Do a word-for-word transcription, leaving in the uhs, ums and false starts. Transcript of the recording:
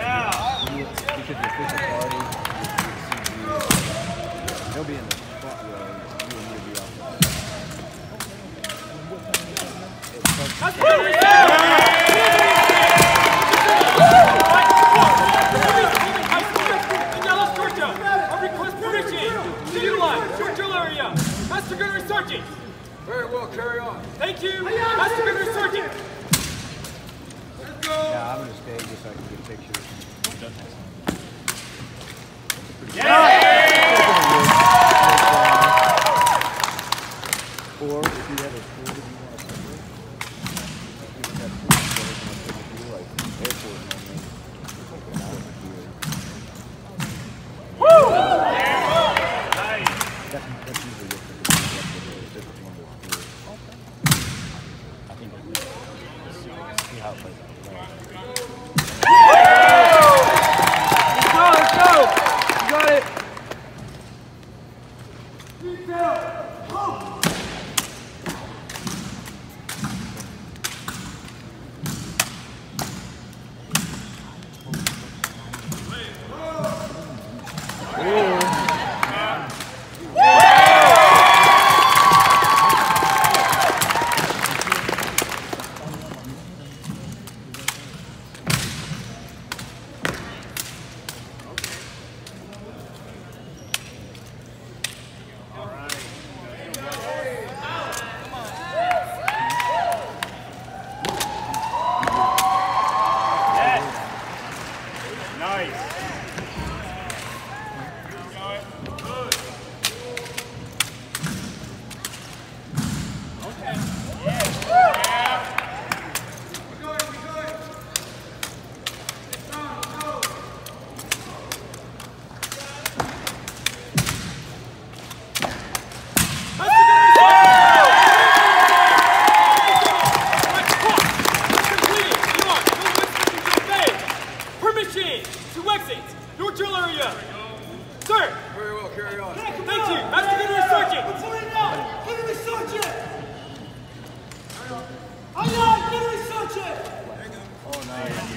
Yeah. Because the official party, they'll be in the front row. You and you'll be off the That's good. Master Gunnery Sergeant! Very well, carry on. Thank you, Master Gunnery Sergeant! Let's go! Yeah, I'm going to stay just so I can get pictures. Yeah! Or if you have a food that you want to separate, if you have food that you want to take with you, like airport and then it's like an hour here. Woo! Nice! That's, that's usually what the different one goes through. Okay. I think it's see how it plays out. Let's go, let's go! You got it! Keep down! Oh. Oh, nice.